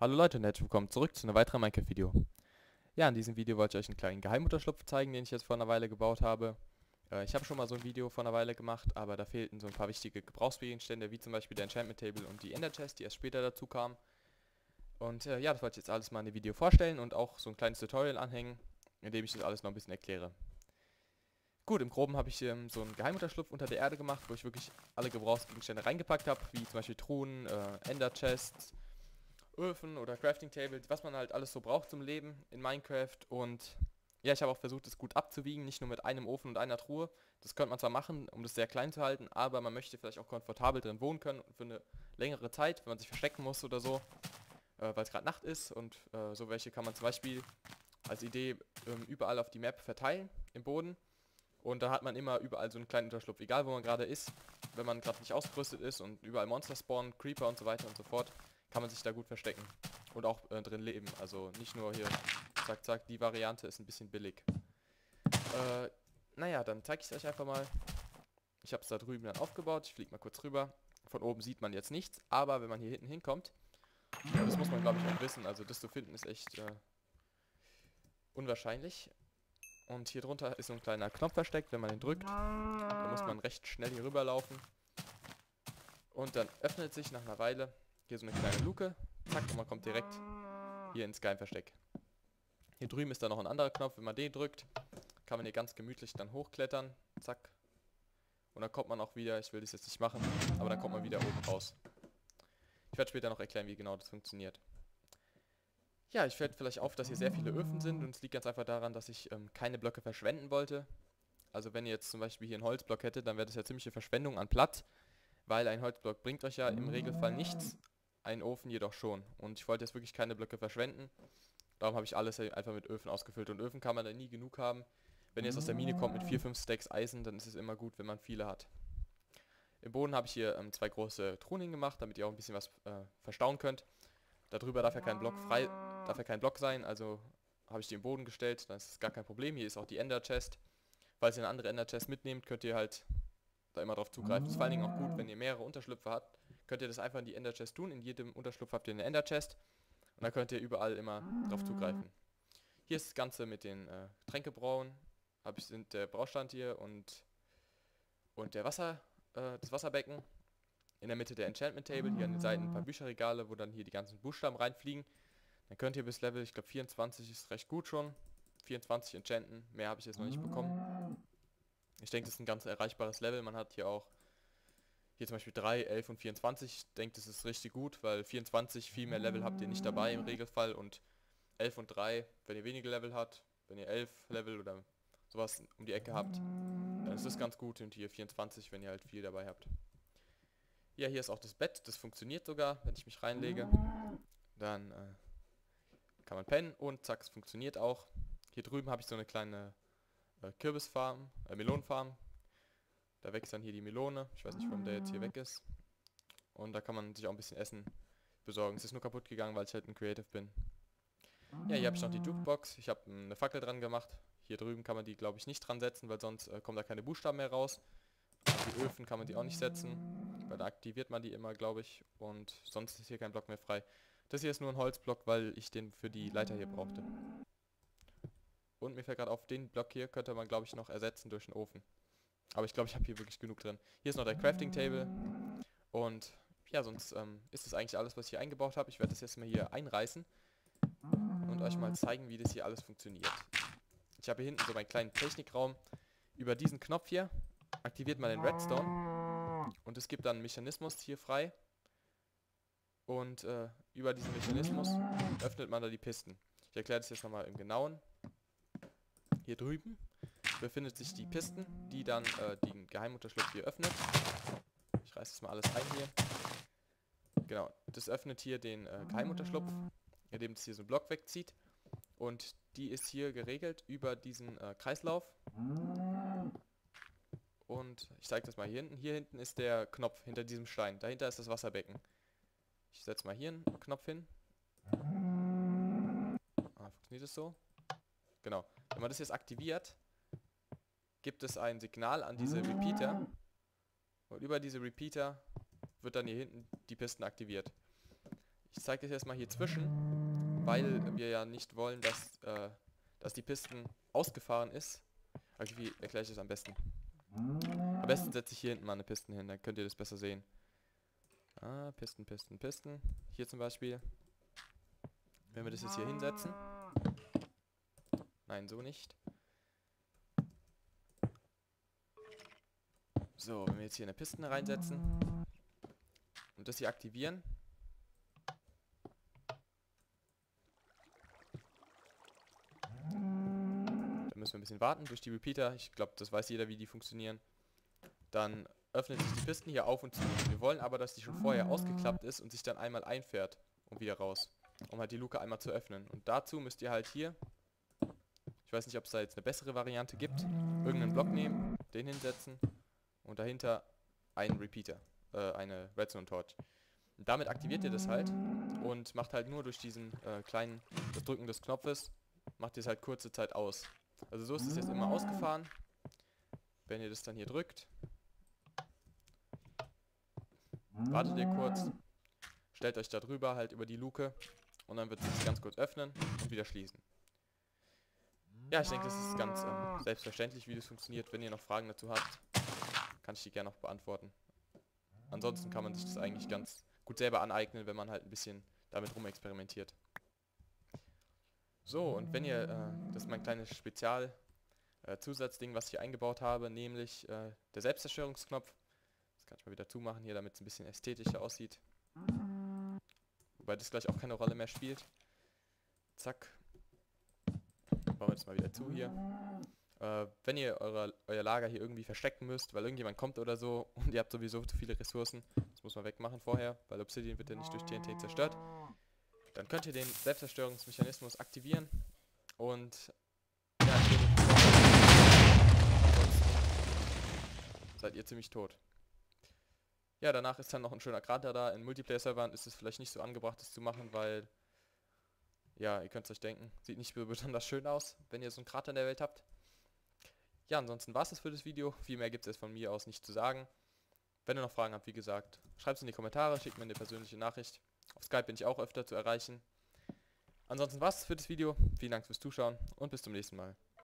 Hallo Leute und herzlich willkommen zurück zu einem weiteren Minecraft-Video. Ja, in diesem Video wollte ich euch einen kleinen Geheimunterschlupf zeigen, den ich jetzt vor einer Weile gebaut habe. Ich habe schon mal so ein Video vor einer Weile gemacht, aber da fehlten so ein paar wichtige Gebrauchsgegenstände, wie zum Beispiel der Enchantment Table und die Ender Chest, die erst später dazu kamen. Und ja, das wollte ich jetzt alles mal in dem Video vorstellen und auch so ein kleines Tutorial anhängen, in dem ich das alles noch ein bisschen erkläre. Gut, im Groben habe ich so einen Geheimunterschlupf unter der Erde gemacht, wo ich wirklich alle Gebrauchsgegenstände reingepackt habe, wie zum Beispiel Truhen, Ender Chests, Öfen oder Crafting Table, was man halt alles so braucht zum Leben in Minecraft. Und ja, ich habe auch versucht, es gut abzuwiegen, nicht nur mit einem Ofen und einer Truhe. Das könnte man zwar machen, um das sehr klein zu halten, aber man möchte vielleicht auch komfortabel drin wohnen können für eine längere Zeit, wenn man sich verstecken muss oder so, weil es gerade Nacht ist. Und so welche kann man zum Beispiel als Idee überall auf die Map verteilen, im Boden. Und da hat man immer überall so einen kleinen Unterschlupf, egal wo man gerade ist. Wenn man gerade nicht ausgerüstet ist und überall Monster spawnen, Creeper und so weiter und so fort, kann man sich da gut verstecken und auch drin leben. Also nicht nur hier, zack, zack, die Variante ist ein bisschen billig. Naja, dann zeige ich es euch einfach mal. Ich habe es da drüben dann aufgebaut, ich fliege mal kurz rüber. Von oben sieht man jetzt nichts, aber wenn man hier hinten hinkommt, das muss man glaube ich auch wissen, also das zu finden ist echt unwahrscheinlich. Und hier drunter ist so ein kleiner Knopf versteckt, wenn man den drückt, dann muss man recht schnell hier rüberlaufen. Und dann öffnet sich nach einer Weile hier so eine kleine Luke, zack, und man kommt direkt hier ins Geheimversteck. Hier drüben ist dann noch ein anderer Knopf, wenn man den drückt, kann man hier ganz gemütlich dann hochklettern, zack. Und dann kommt man auch wieder, ich will das jetzt nicht machen, aber dann kommt man wieder oben raus. Ich werde später noch erklären, wie genau das funktioniert. Ja, ich fällt vielleicht auf, dass hier sehr viele Öfen sind und es liegt ganz einfach daran, dass ich keine Blöcke verschwenden wollte. Also wenn ihr jetzt zum Beispiel hier einen Holzblock hättet, dann wäre das ja ziemliche Verschwendung an Platz, weil ein Holzblock bringt euch ja im Regelfall nichts, ein Ofen jedoch schon. Und ich wollte jetzt wirklich keine Blöcke verschwenden, darum habe ich alles einfach mit Öfen ausgefüllt. Und Öfen kann man da nie genug haben. Wenn ihr jetzt aus der Mine kommt mit 4-5 Stacks Eisen, dann ist es immer gut, wenn man viele hat. Im Boden habe ich hier zwei große Truhen hingemacht, damit ihr auch ein bisschen was verstauen könnt. Darüber darf ja kein Block sein, also habe ich die im Boden gestellt, dann ist es gar kein Problem. Hier ist auch die Ender Chest. Falls ihr eine andere Ender Chest mitnehmt, könnt ihr halt da immer drauf zugreifen. Das ist vor allen Dingen auch gut, wenn ihr mehrere Unterschlüpfe habt, könnt ihr das einfach in die Ender Chest tun. In jedem Unterschlupf habt ihr eine Ender Chest und dann könnt ihr überall immer drauf zugreifen. Hier ist das Ganze mit den Tränkebrauen. Sind der Braustand hier und das Wasserbecken. In der Mitte der Enchantment Table, hier an den Seiten ein paar Bücherregale, wo dann hier die ganzen Buchstaben reinfliegen. Dann könnt ihr bis Level, ich glaube 24 ist recht gut schon. 24 enchanten, mehr habe ich jetzt noch nicht bekommen. Ich denke, das ist ein ganz erreichbares Level. Man hat hier auch, hier zum Beispiel 3, 11 und 24. Ich denke, das ist richtig gut, weil 24, viel mehr Level habt ihr nicht dabei im Regelfall. Und 11 und 3, wenn ihr wenige Level habt, wenn ihr 11 Level oder sowas um die Ecke habt, dann ist das ganz gut. Und hier 24, wenn ihr halt viel dabei habt. Ja, hier ist auch das Bett, das funktioniert sogar, wenn ich mich reinlege. Dann kann man pennen und zack, es funktioniert auch. Hier drüben habe ich so eine kleine Kürbisfarm, Melonenfarm. Da wächst dann hier die Melone. Ich weiß nicht, warum der jetzt hier weg ist. Und da kann man sich auch ein bisschen Essen besorgen. Es ist nur kaputt gegangen, weil ich halt ein Creative bin. Ja, hier habe ich noch die Jukebox. Ich habe eine Fackel dran gemacht. Hier drüben kann man die, glaube ich, nicht dran setzen, weil sonst kommen da keine Buchstaben mehr raus. Auf die Öfen kann man die auch nicht setzen, weil da aktiviert man die immer, glaube ich. Und sonst ist hier kein Block mehr frei. Das hier ist nur ein Holzblock, weil ich den für die Leiter hier brauchte. Und mir fällt gerade auf, den Block hier könnte man, glaube ich, noch ersetzen durch einen Ofen. Aber ich glaube, ich habe hier wirklich genug drin. Hier ist noch der Crafting Table. Und ja, sonst ist das eigentlich alles, was ich hier eingebaut habe. Ich werde das jetzt mal hier einreißen und euch mal zeigen, wie das hier alles funktioniert. Ich habe hier hinten so meinen kleinen Technikraum. Über diesen Knopf hier aktiviert man den Redstone. Und es gibt dann einen Mechanismus hier frei. Und über diesen Mechanismus öffnet man da die Pisten. Ich erkläre das jetzt nochmal im Genauen. Hier drüben befindet sich die Pisten, die dann den Geheimunterschlupf hier öffnet. Ich reiße das mal alles ein hier. Genau, das öffnet hier den Geheimunterschlupf, indem es hier so einen Block wegzieht. Und die ist hier geregelt über diesen Kreislauf. Und ich zeige das mal hier hinten. Hier hinten ist der Knopf hinter diesem Stein. Dahinter ist das Wasserbecken. Ich setze mal hier einen Knopf hin. Funktioniert das so? Genau. Wenn man das jetzt aktiviert, gibt es ein Signal an diese Repeater. Und über diese Repeater wird dann hier hinten die Pisten aktiviert. Ich zeige das jetzt mal hier zwischen, weil wir ja nicht wollen, dass die Pisten ausgefahren ist. Also wie erkläre ich das am besten? Am besten setze ich hier hinten mal eine Pisten hin, dann könnt ihr das besser sehen. Pisten. Hier zum Beispiel. Wenn wir das jetzt hier hinsetzen. Nein, so nicht. So, wenn wir jetzt hier eine Pisten reinsetzen und das hier aktivieren. Dann müssen wir ein bisschen warten durch die Repeater. Ich glaube, das weiß jeder, wie die funktionieren. Dann öffnet sich die Pisten hier auf und zu. Wir wollen aber, dass die schon vorher ausgeklappt ist und sich dann einmal einfährt und wieder raus. Um halt die Luke einmal zu öffnen. Und dazu müsst ihr halt hier, ich weiß nicht, ob es da jetzt eine bessere Variante gibt, irgendeinen Block nehmen, den hinsetzen und dahinter einen Repeater, eine Redstone Torch. Und damit aktiviert ihr das halt und macht halt nur durch diesen das Drücken des Knopfes, macht ihr es halt kurze Zeit aus. Also so ist es jetzt immer ausgefahren. Wenn ihr das dann hier drückt, wartet ihr kurz, stellt euch da drüber halt über die Luke und dann wird es ganz kurz öffnen und wieder schließen. Ja, ich denke, das ist ganz selbstverständlich, wie das funktioniert. Wenn ihr noch Fragen dazu habt, kann ich die gerne noch beantworten. Ansonsten kann man sich das eigentlich ganz gut selber aneignen, wenn man halt ein bisschen damit rumexperimentiert. So, und wenn ihr, das ist mein kleines Zusatzding, was ich hier eingebaut habe, nämlich der Selbstzerstörungsknopf. Das kann ich mal wieder zumachen hier, damit es ein bisschen ästhetischer aussieht. Wobei das gleich auch keine Rolle mehr spielt. Zack. Bauen wir das mal wieder zu hier. Wenn ihr euer Lager hier irgendwie verstecken müsst, weil irgendjemand kommt oder so und ihr habt sowieso zu viele Ressourcen, das muss man wegmachen vorher, weil Obsidian wird ja nicht durch TNT zerstört, dann könnt ihr den Selbstzerstörungsmechanismus aktivieren und ja, seid ihr ziemlich tot. Ja, danach ist dann noch ein schöner Krater da. In Multiplayer-Servern ist es vielleicht nicht so angebracht, das zu machen, weil, ja, ihr könnt es euch denken, sieht nicht besonders schön aus, wenn ihr so einen Krater in der Welt habt. Ja, ansonsten war es das für das Video. Viel mehr gibt es jetzt von mir aus nicht zu sagen. Wenn ihr noch Fragen habt, wie gesagt, schreibt es in die Kommentare, schickt mir eine persönliche Nachricht. Auf Skype bin ich auch öfter zu erreichen. Ansonsten war es für das Video. Vielen Dank fürs Zuschauen und bis zum nächsten Mal.